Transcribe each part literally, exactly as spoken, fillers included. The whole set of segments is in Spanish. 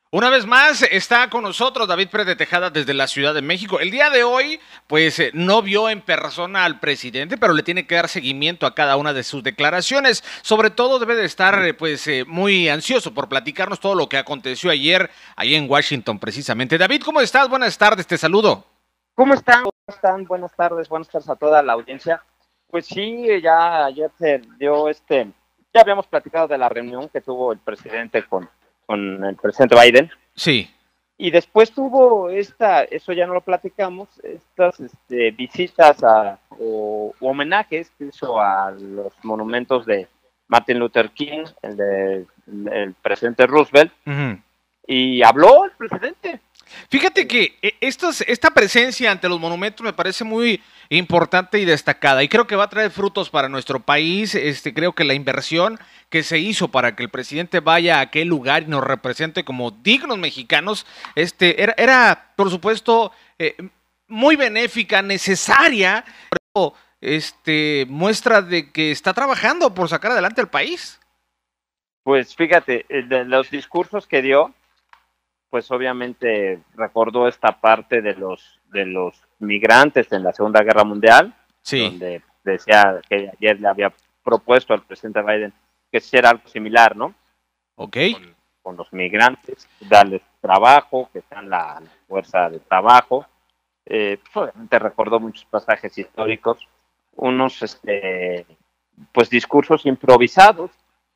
Una vez más está con nosotros David Pérez de Tejada desde la Ciudad de México. El día de hoy, pues eh, no vio en persona al presidente, pero le tiene que dar seguimiento a cada una de sus declaraciones. Sobre todo debe de estar eh, pues eh, muy ansioso por platicarnos todo lo que aconteció ayer, ahí en Washington precisamente. David, ¿cómo estás? Buenas tardes, te saludo. ¿Cómo están? ¿Cómo están? Buenas tardes, buenas tardes a toda la audiencia. Pues sí, ya ayer se dio este, ya habíamos platicado de la reunión que tuvo el presidente con, con el presidente Biden. Sí. Y después tuvo esta, eso ya no lo platicamos, estas este, visitas a, o, o homenajes que hizo a los monumentos de Martin Luther King, el de el presidente Roosevelt, Uh-huh. y habló el presidente. Fíjate que estos, esta presencia ante los monumentos me parece muy importante y destacada y creo que va a traer frutos para nuestro país. Este, creo que la inversión que se hizo para que el presidente vaya a aquel lugar y nos represente como dignos mexicanos, este, era, era por supuesto eh, muy benéfica, necesaria, pero este, muestra de que está trabajando por sacar adelante al país. Pues fíjate, de los discursos que dio, pues obviamente recordó esta parte de los de los migrantes en la Segunda Guerra Mundial, Sí. donde decía que ayer le había propuesto al presidente Biden que hiciera algo similar, ¿no? Ok. Con, con los migrantes, darles trabajo, que sean la, la fuerza de trabajo. Eh, pues obviamente recordó muchos pasajes históricos, unos este, pues discursos improvisados.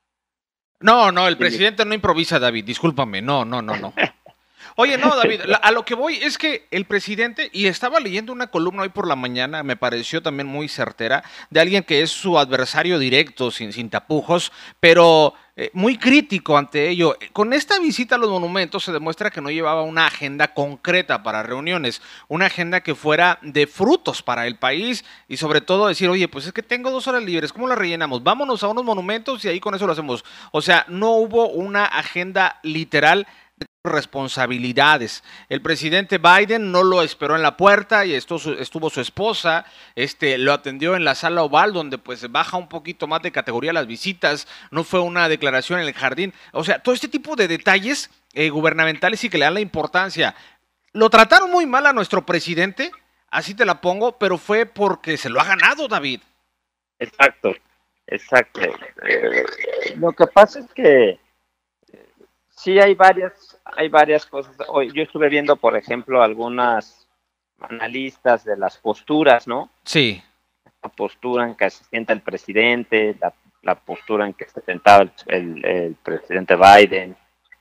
No, no, el presidente no improvisa, David, discúlpame, no, no, no, no. Oye, no, David, la, a lo que voy es que el presidente, y estaba leyendo una columna hoy por la mañana, me pareció también muy certera, de alguien que es su adversario directo, sin, sin tapujos, pero eh, muy crítico ante ello. Con esta visita a los monumentos se demuestra que no llevaba una agenda concreta para reuniones, una agenda que fuera de frutos para el país y sobre todo decir, oye, pues es que tengo dos horas libres, ¿cómo las rellenamos? Vámonos a unos monumentos y ahí con eso lo hacemos. O sea, no hubo una agenda literal responsabilidades. El presidente Biden no lo esperó en la puerta y esto, estuvo su esposa, este, lo atendió en la sala oval donde pues baja un poquito más de categoría las visitas, no fue una declaración en el jardín, o sea, todo este tipo de detalles eh, gubernamentales y que le dan la importancia. Lo trataron muy mal a nuestro presidente, así te la pongo, pero fue porque se lo ha ganado, David. Exacto, exacto. Eh, lo que pasa es que sí hay varias, hay varias cosas. Hoy yo estuve viendo, por ejemplo, algunas analistas de las posturas, ¿no? Sí. La postura en que se sienta el presidente, la, la postura en que se sentaba el, el, el presidente Biden.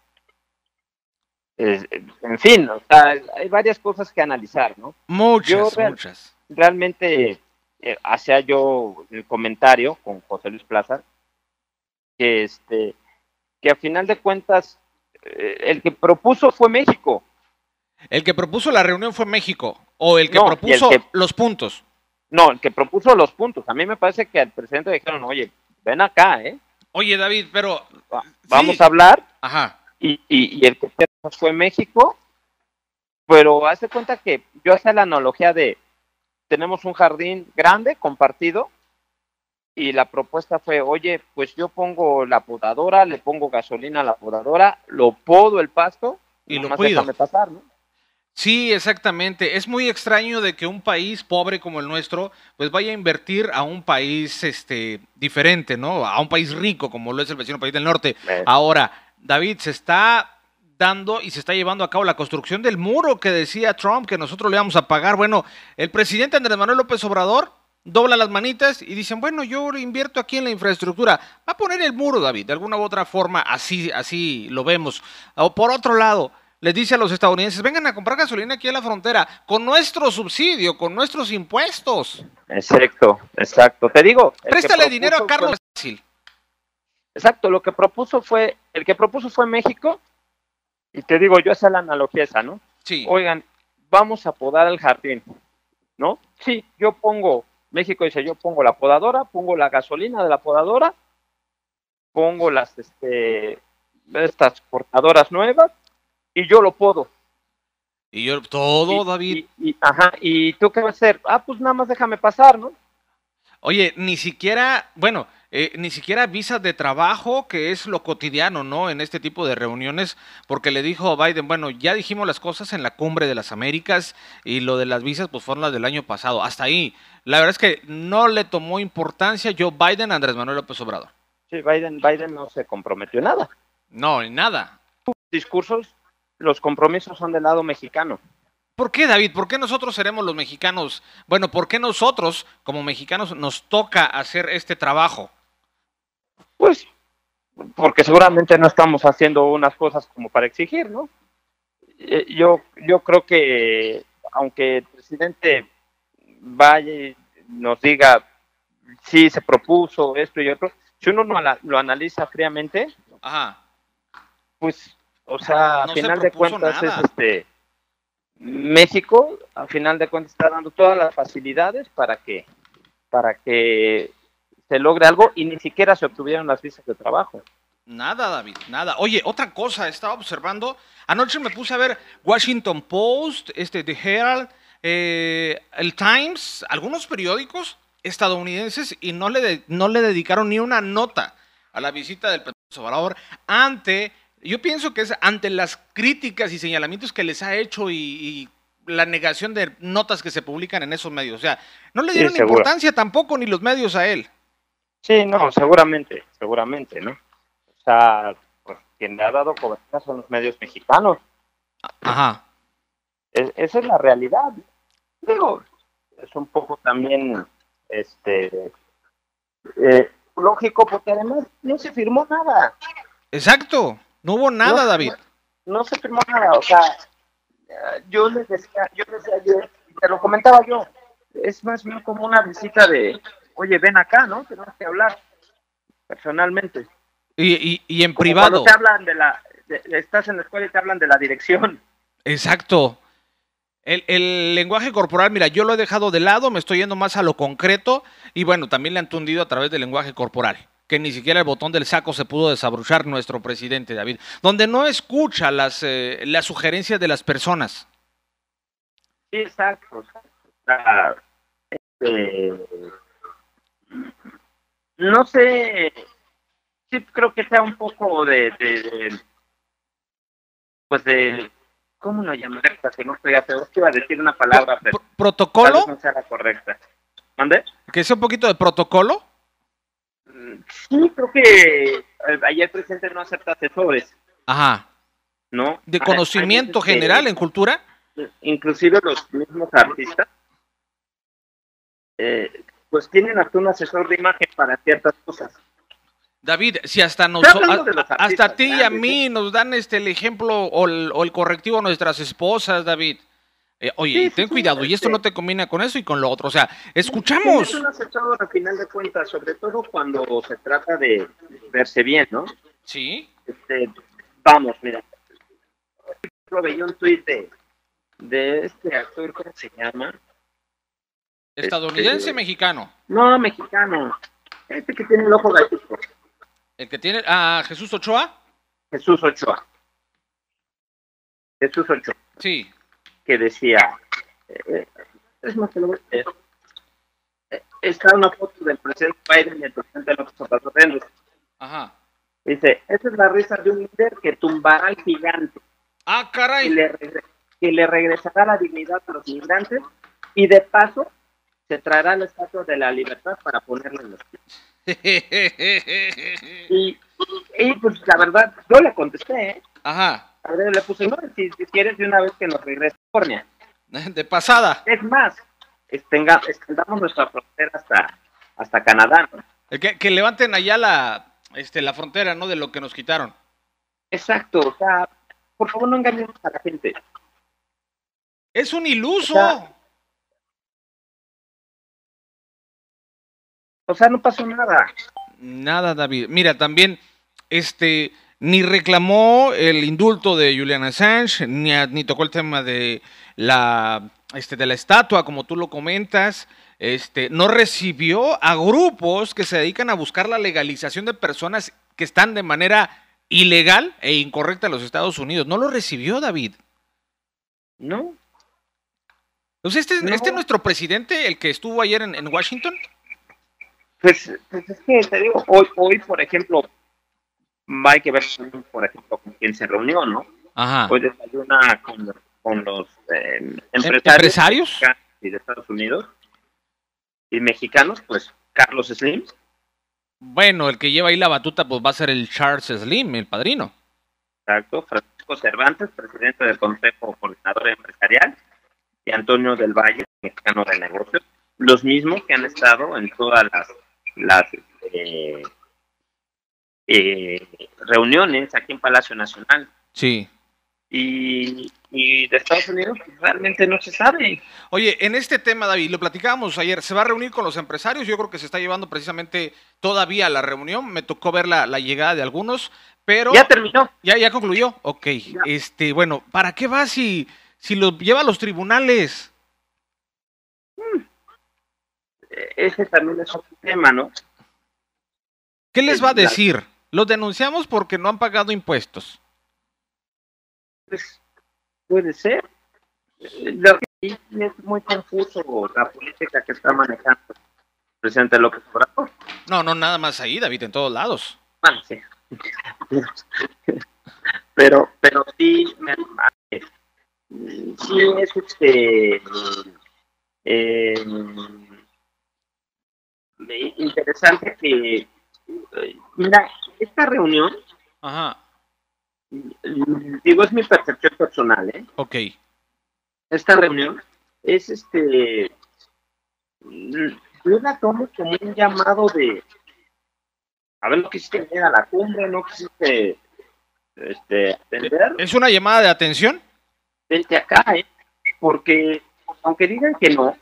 Es, en fin, o sea, hay varias cosas que analizar, ¿no? Muchas, yo real, muchas. Realmente eh, hacía yo el comentario con José Luis Plaza que este que a final de cuentas eh, el que propuso fue México. El que propuso la reunión fue México, o el que no, propuso el que, los puntos. No, el que propuso los puntos. A mí me parece que al presidente le dijeron, oye, ven acá, ¿eh? Oye, David, pero... Va, vamos sí. a hablar. Ajá. Y, y, y el que fue México, pero hace cuenta que yo hacía la analogía de, tenemos un jardín grande, compartido, y la propuesta fue, oye, pues yo pongo la podadora, le pongo gasolina a la podadora, lo podo el pasto y lo cuido. Déjame pasar, ¿no? Sí, exactamente. Es muy extraño de que un país pobre como el nuestro, pues vaya a invertir a un país este diferente, ¿no? A un país rico como lo es el vecino país del norte. Eh. Ahora, David, se está dando y se está llevando a cabo la construcción del muro que decía Trump que nosotros le íbamos a pagar. Bueno, el presidente Andrés Manuel López Obrador dobla las manitas y dicen, bueno, yo invierto aquí en la infraestructura. Va a poner el muro, David, de alguna u otra forma, así, así lo vemos. O por otro lado, les dice a los estadounidenses, vengan a comprar gasolina aquí a la frontera, con nuestro subsidio, con nuestros impuestos. Exacto, exacto. Te digo. Préstale dinero a Carlos Fácil. Exacto, lo que propuso fue, el que propuso fue México, y te digo, yo hacía la analogía esa, ¿no? Sí. Oigan, vamos a podar el jardín, ¿no? Sí, yo pongo, México dice, yo pongo la podadora, pongo la gasolina de la podadora, pongo las, este, estas cortadoras nuevas, y yo lo podo. Y yo, todo, y, David. Y, y, ajá, ¿y tú qué vas a hacer? Ah, pues nada más déjame pasar, ¿no? Oye, ni siquiera, bueno, eh, ni siquiera visas de trabajo, que es lo cotidiano, ¿no? En este tipo de reuniones, porque le dijo a Biden, bueno, ya dijimos las cosas en la cumbre de las Américas y lo de las visas, pues fueron las del año pasado. Hasta ahí. La verdad es que no le tomó importancia Joe Biden a Andrés Manuel López Obrador. Sí, Biden, Biden no se comprometió en nada. No, en nada. Discursos, los compromisos son del lado mexicano. ¿Por qué, David? ¿Por qué nosotros seremos los mexicanos? Bueno, ¿por qué nosotros, como mexicanos, nos toca hacer este trabajo? Pues, porque seguramente no estamos haciendo unas cosas como para exigir, ¿no? Yo, yo creo que, aunque el presidente vaya y nos diga, sí, se propuso esto y otro, si uno no lo analiza fríamente, Ajá. pues, o sea, a No final se de propuso cuentas nada. es este México, a final de cuentas está dando todas las facilidades para que para que se logre algo y ni siquiera se obtuvieron las visas de trabajo. Nada, David, nada. Oye, otra cosa, estaba observando, anoche me puse a ver Washington Post, este, The Herald, eh, el Times, algunos periódicos estadounidenses y no le, de, no le dedicaron ni una nota a la visita del presidente Obrador ante, yo pienso que es ante las críticas y señalamientos que les ha hecho y, y la negación de notas que se publican en esos medios. O sea, no le dieron sí, importancia tampoco ni los medios a él. Sí, no, seguramente, seguramente, ¿no? O sea, pues quien le ha dado cobertura son los medios mexicanos. Ajá. Es, esa es la realidad. Digo, es un poco también, este, eh, lógico, porque además no se firmó nada. Exacto, no hubo nada, no, David. No, no se firmó nada, o sea, yo les decía, yo les decía ayer, te lo comentaba yo, es más bien como una visita de, oye, ven acá, ¿no? Tenemos que hablar personalmente. Y, y, y en como privado. Cuando te hablan de la, de, estás en la escuela y te hablan de la dirección. Exacto. El, el lenguaje corporal, mira, yo lo he dejado de lado, me estoy yendo más a lo concreto y bueno, también le han tundido a través del lenguaje corporal, que ni siquiera el botón del saco se pudo desabrochar nuestro presidente, David, donde no escucha las, eh, las sugerencias de las personas. Sí, exacto. O sea, este, no sé, sí creo que sea un poco de, de, de pues de, ¿cómo lo llamaré? Que no estoy seguro, que iba a decir una palabra, pero ¿protocolo? Tal vez no sea la correcta. ¿Mande? ¿Que es un poquito de protocolo? Sí, creo que ayer el presidente no acepta asesores. Ajá. ¿No? ¿De conocimiento hay, hay general que, en cultura? Inclusive los mismos artistas, eh, pues tienen hasta un asesor de imagen para ciertas cosas. David, si hasta nos, a, hasta a ti y a mí nos dan este el ejemplo o el, o el correctivo a nuestras esposas, David. Eh, oye, sí, ten sí, cuidado, sí, y esto no te combina con eso y con lo otro. O sea, escuchamos. Es un asesor al final de cuentas, sobre todo cuando se trata de verse bien, ¿no? Sí. Este, vamos, mira. Yo veía un tuit de, de este actor, ¿cómo se llama? ¿Estadounidense este, mexicano? No, mexicano. Este que tiene el ojo gatito. ¿El que tiene a ah, Jesús Ochoa? Jesús Ochoa. Jesús Ochoa. Sí. Que decía, eh, es más que lo voy a leer. Eh, está una foto del presidente Biden y el presidente López Obrador. Ajá. Dice, esa es la risa de un líder que tumbará al gigante. Ah, caray. Que le, que le regresará la dignidad a los migrantes y de paso se traerá la estatua de la libertad para ponerla en los pies. y, y pues la verdad, yo le contesté, ¿eh? Ajá. A ver, le puse, no, si, si quieres de una vez que nos regrese a California. De pasada. Es más, extenga, extendamos nuestra frontera hasta, hasta Canadá, ¿no? Que, que levanten allá la, este, la frontera, ¿no? De lo que nos quitaron. Exacto, o sea, por favor no engañemos a la gente. Es un iluso. O sea, o sea, no pasó nada. Nada, David. Mira, también, este... ni reclamó el indulto de Julian Assange, ni, ni tocó el tema de la, este, de la estatua, como tú lo comentas, este, no recibió a grupos que se dedican a buscar la legalización de personas que están de manera ilegal e incorrecta en los Estados Unidos. No lo recibió, David. No. Entonces, ¿este, no. ¿este es nuestro presidente, el que estuvo ayer en, en Washington? Pues, pues es que te digo, hoy, hoy, por ejemplo, hay que ver, por ejemplo, con quién se reunió, ¿no? Ajá. Hoy desayuna con, con los eh, ¿Em- empresarios ¿Empresarios? mexicanos y de Estados Unidos y mexicanos, pues Carlos Slim, Bueno, el que lleva ahí la batuta pues va a ser el Charles Slim, el padrino. exacto, Francisco Cervantes, presidente del Consejo Coordinador Empresarial, y Antonio del Valle, mexicano de negocios, los mismos que han estado en todas las, las eh, eh, reuniones aquí en Palacio Nacional. Sí. Y, y de Estados Unidos pues, realmente no se sabe. Oye, en este tema, David, lo platicábamos ayer, ¿se va a reunir con los empresarios? Yo creo que se está llevando precisamente todavía la reunión, me tocó ver la, la llegada de algunos, pero... Ya terminó. ¿Ya, ya concluyó? Ok, Ya. este, bueno, ¿para qué va si, si lo lleva a los tribunales? Ese también es otro tema, ¿no? ¿Qué les Es va a la- decir? Los denunciamos porque no han pagado impuestos. Pues puede ser. Lo que sí es muy confuso la política que está manejando el presidente López Obrador. No, no, nada más ahí, David, en todos lados. Bueno, sí. Pero, pero sí, me, sí es este eh, interesante que, mira, esta reunión, Ajá, digo, es mi percepción personal, ¿eh? ok. Esta reunión es este, yo la tomo como un llamado de, a ver, no quisiste venir a la cumbre, no quisiste este, atender, ¿Es una llamada de atención? vente acá, ¿eh? Porque aunque digan que no,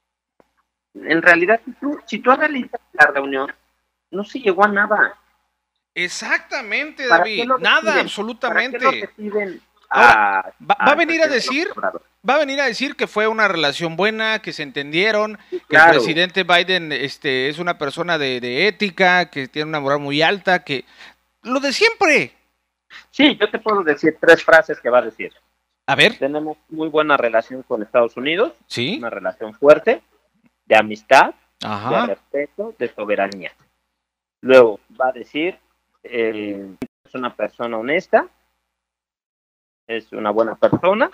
en realidad, si tú, si tú analizas la reunión, no se llegó a nada. Exactamente, ¿Para qué David. lo Nada, deciden? absolutamente. ¿Para qué lo deciden Ahora, a, va, va a venir a presidente decir, López Obrador? va a venir a decir que fue una relación buena, que se entendieron, Sí, que el claro. presidente Biden este, es una persona de, de ética, que tiene una moral muy alta, que lo de siempre. Sí, yo te puedo decir tres frases que va a decir. A ver, Tenemos muy buena relación con Estados Unidos, sí, una relación fuerte, de amistad, de ajá, respeto, de soberanía. Luego va a decir, eh, es una persona honesta, es una buena persona,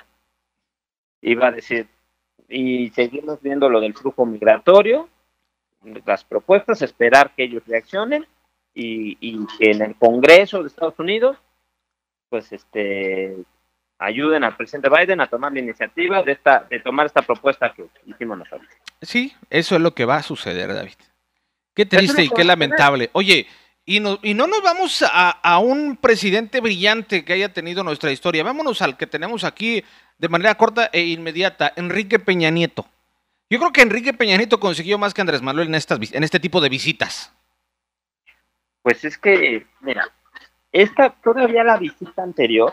y va a decir, y seguimos viendo lo del flujo migratorio, las propuestas, esperar que ellos reaccionen, y, y que en el Congreso de Estados Unidos, pues este ayuden al presidente Biden a tomar la iniciativa de esta, de tomar esta propuesta que hicimos nosotros. sí, eso es lo que va a suceder, David. Qué triste y qué lamentable. Oye, y no, y no nos vamos a, a un presidente brillante que haya tenido nuestra historia. Vámonos al que tenemos aquí de manera corta e inmediata, Enrique Peña Nieto. Yo creo que Enrique Peña Nieto consiguió más que Andrés Manuel en, estas, en este tipo de visitas. Pues es que, mira, esta todavía la visita anterior,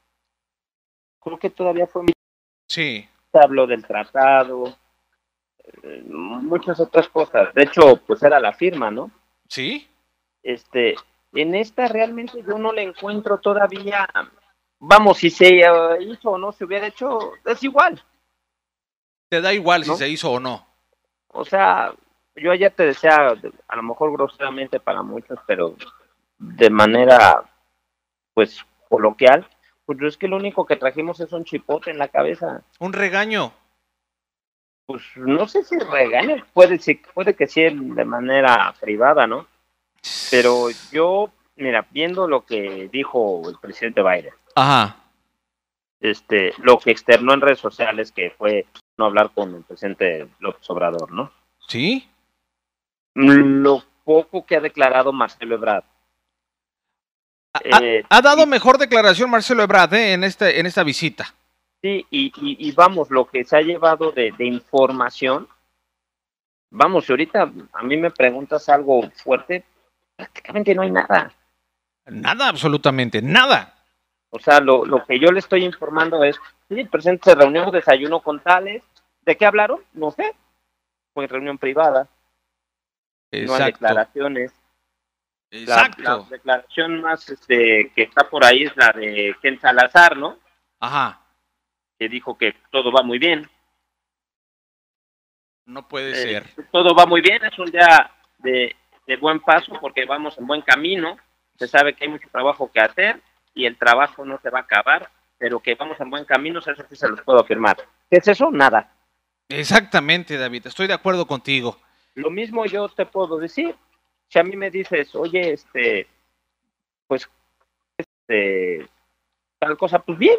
creo que todavía fue. Sí. Se habló del tratado, eh, muchas otras cosas. De hecho, pues era la firma, ¿no? Sí. Este, en esta realmente yo no le encuentro todavía. Vamos, si se uh, hizo o no se hubiera hecho, es igual. Te da igual ¿no? si se hizo o no. O sea, yo ayer te decía, a lo mejor groseramente para muchos, pero de manera, pues, coloquial, pues es que lo único que trajimos es un chipote en la cabeza. Un regaño. Pues no sé si regaño, puede, puede que sí de manera privada, ¿no? Pero yo, mira, viendo lo que dijo el presidente Biden, ajá, este, lo que externó en redes sociales, que fue no hablar con el presidente López Obrador, ¿no? Sí. Lo poco que ha declarado Marcelo Ebrard. Ha, eh, ha dado y, mejor declaración Marcelo Ebrard ¿eh? en, este, en esta visita. Sí, y, y, y vamos, lo que se ha llevado de, de información, vamos, si ahorita a mí me preguntas algo fuerte, prácticamente no hay nada. Nada, absolutamente, nada. O sea, lo, lo que yo le estoy informando es, sí, el presidente se reunió, desayuno con tales, ¿de qué hablaron? No sé, fue reunión privada, Exacto. no hay declaraciones. Exacto. La, la declaración más este, que está por ahí es la de Ken Salazar, ¿no? Ajá. Que dijo que todo va muy bien. No puede eh, ser. Todo va muy bien, es un día de de buen paso porque vamos en buen camino, se sabe que hay mucho trabajo que hacer y el trabajo no se va a acabar, pero que vamos en buen camino, eso sí se los puedo afirmar. ¿Qué es eso? Nada. Exactamente, David, estoy de acuerdo contigo. Lo mismo yo te puedo decir. Si a mí me dices, oye, este, pues, este, tal cosa, pues bien.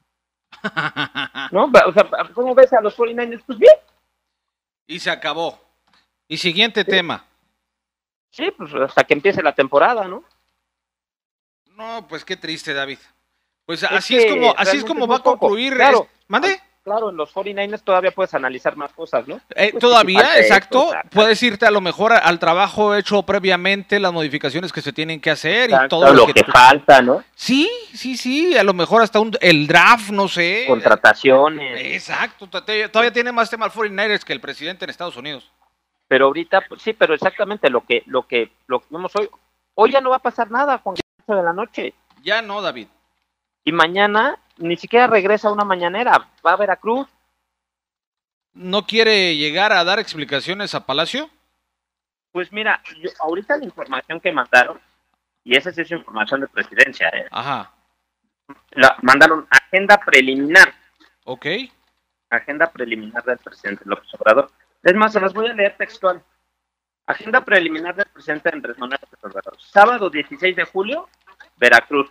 ¿No? O sea, ¿cómo ves a los cuarenta y nueve ers? Pues bien. Y se acabó. Y siguiente sí. tema. Sí, pues hasta que empiece la temporada, ¿no? No, pues qué triste, David. Pues es así es como, así es como va a concluir. Claro, es... ¿Mande? Claro, en los cuarenta y nueve ers todavía puedes analizar más cosas, ¿no? Eh, pues todavía, exacto. Esto, puedes irte a lo mejor al trabajo hecho previamente, las modificaciones que se tienen que hacer exacto, y todo lo, lo que, que falta, ¿no? Sí, sí, sí, a lo mejor hasta un, el draft, no sé. Contrataciones. Exacto, todavía tiene más tema el cuarenta y nueve ers que el presidente en Estados Unidos. Pero ahorita, pues, sí, pero exactamente lo que, lo que, lo que vemos hoy, hoy ya no va a pasar nada, Juan, ocho de la noche. Ya no, David. Y mañana ni siquiera regresa una mañanera, va a Veracruz. ¿No quiere llegar a dar explicaciones a Palacio? Pues mira, yo, ahorita la información que mandaron, y esa sí es información de presidencia, ¿eh? Ajá. La, mandaron agenda preliminar. Ok. Agenda preliminar del presidente López Obrador. Es más, se las voy a leer textual. Agenda preliminar del presidente Andrés Manuel López Obrador. Sábado dieciséis de julio, Veracruz.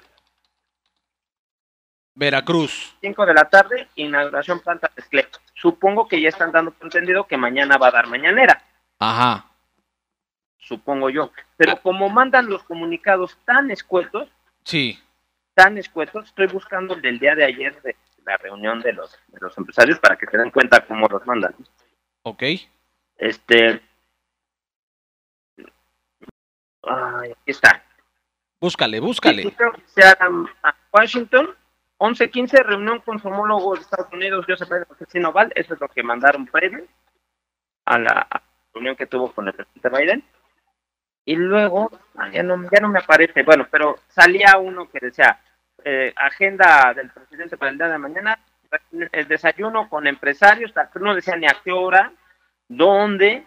Veracruz. cinco de la tarde, inauguración planta Tesla. Supongo que ya están dando por entendido que mañana va a dar mañanera. Ajá. Supongo yo. Pero ah. como mandan los comunicados tan escuetos, sí, tan escuetos, estoy buscando el del día de ayer de la reunión de los, de los empresarios para que se den cuenta cómo los mandan. Ok. Este. Ay, aquí está. Búscale, búscale. Sí, se hagan a Washington. once quince, reunión con su homólogo de Estados Unidos, Joseph Biden Oval. Eso es lo que mandaron previo a la reunión que tuvo con el presidente Biden. Y luego, ya no, ya no me aparece, bueno, pero salía uno que decía, eh, agenda del presidente para el día de mañana, el desayuno con empresarios, pero no decía ni a qué hora, dónde,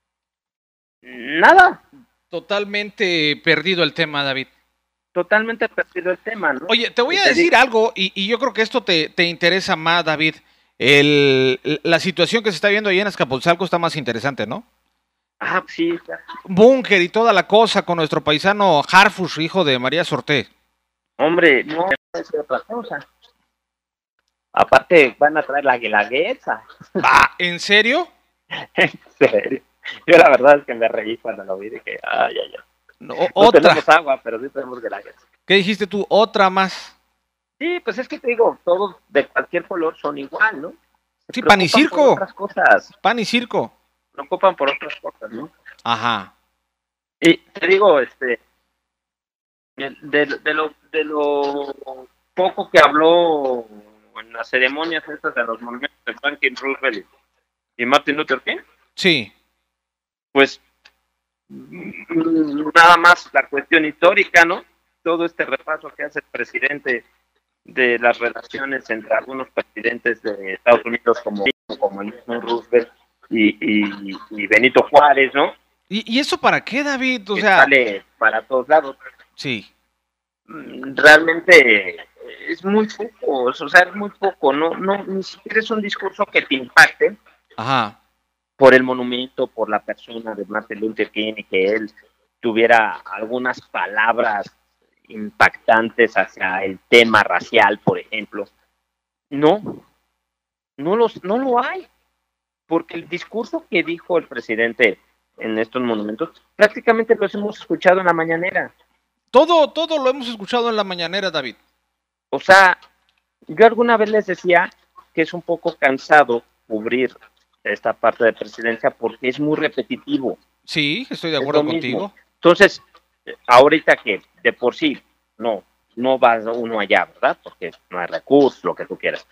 nada. Totalmente perdido el tema, David. Totalmente perdido el tema, ¿no? Oye, te voy a decir algo, y, y yo creo que esto te, te interesa más, David. El, la situación que se está viendo ahí en Azcapotzalco está más interesante, ¿no? Ah, sí. Búnker y toda la cosa con nuestro paisano Harfush, hijo de María Sorté. Hombre, no es otra cosa. Aparte, van a traer la guelaguetza. Ah, ¿en serio? En serio. Yo la verdad es que me reí cuando lo vi, dije, ay, ay, ay. No, no otra. tenemos agua, pero sí tenemos guelaguetza. ¿Qué dijiste tú? Otra más. Sí, pues es que te digo, todos de cualquier color son igual, ¿no? Se sí, pan y circo. Por otras cosas. Pan y circo. No ocupan por otras cosas, ¿no? Ajá. Y te digo, este, de, de, de, lo, de lo poco que habló en las ceremonias estas de los monumentos de Franklin Roosevelt y Martin Luther King. Sí. Pues nada más la cuestión histórica, ¿no? Todo este repaso que hace el presidente de las relaciones entre algunos presidentes de Estados Unidos como, como el mismo Roosevelt y, y, y Benito Juárez, ¿no? ¿Y, ¿Y eso para qué, David? O que sea, sale para todos lados. Sí. Realmente es muy poco, o sea, es muy poco, no, no, ni siquiera es un discurso que te impacte. Ajá. Por el monumento, por la persona de Martin Luther King y que él tuviera algunas palabras impactantes hacia el tema racial, por ejemplo. No, no, los, no lo hay, porque el discurso que dijo el presidente en estos monumentos, prácticamente los hemos escuchado en la mañanera. Todo, todo lo hemos escuchado en la mañanera, David. O sea, yo alguna vez les decía que es un poco cansado cubrir esta parte de presidencia porque es muy repetitivo. Sí, estoy de acuerdo contigo. Entonces, ahorita que de por sí no, no va uno allá, ¿verdad? Porque no hay recursos, lo que tú quieras.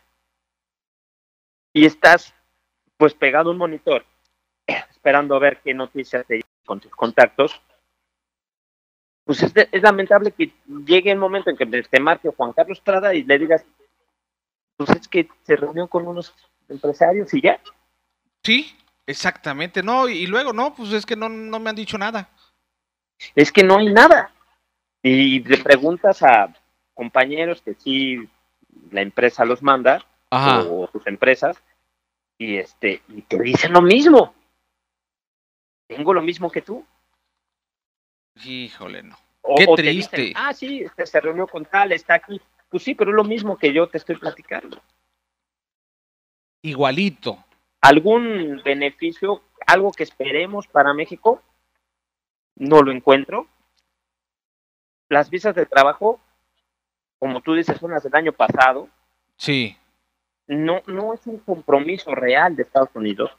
Y estás pues pegado a un monitor, esperando a ver qué noticias te llegan con tus contactos. Pues es, de, es lamentable que llegue el momento en que te marque Juan Carlos Estrada y le digas, pues es que se reunió con unos empresarios y ya. Sí, exactamente. No, y luego no, pues es que no, no me han dicho nada. Es que no hay nada. Y le preguntas a compañeros que sí la empresa los manda, Ajá. o sus empresas, y este, y te dicen lo mismo. Tengo lo mismo que tú. Híjole, no. O, Qué o te triste. dicen, ah, sí, este se reunió con tal, está aquí. Pues sí, pero es lo mismo que yo te estoy platicando. Igualito. ¿Algún beneficio, algo que esperemos para México? No lo encuentro. Las visas de trabajo, como tú dices, son las del año pasado. Sí. No, no es un compromiso real de Estados Unidos.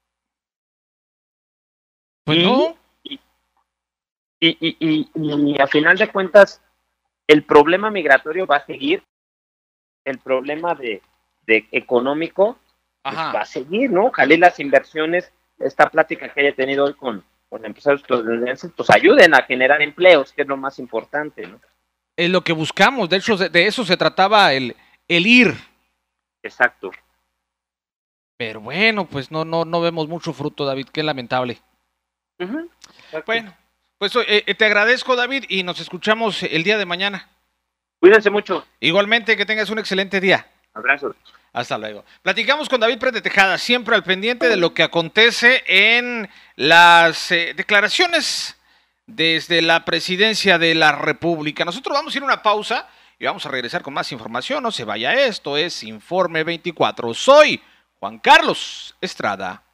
Pues y, no. Y, y, y, y, y a final de cuentas, el problema migratorio va a seguir. El problema de, de económico pues, va a seguir, ¿no? Ojalá las inversiones, esta plática que haya tenido hoy con, con empresarios estadounidenses, pues ayuden a generar empleos, que es lo más importante, ¿no? Es lo que buscamos, de hecho, de eso se trataba el, el ir. Exacto. Pero bueno, pues no, no, no vemos mucho fruto, David, qué lamentable. Uh-huh. Bueno, pues eh, te agradezco, David, y nos escuchamos el día de mañana. Cuídense mucho. Igualmente, que tengas un excelente día. Abrazos. Hasta luego. Platicamos con David Pérez de Tejada, siempre al pendiente de lo que acontece en las eh, declaraciones desde la presidencia de la República. Nosotros vamos a ir a una pausa y vamos a regresar con más información. No se vaya, esto es Informe veinticuatro. Soy Juan Carlos Estrada.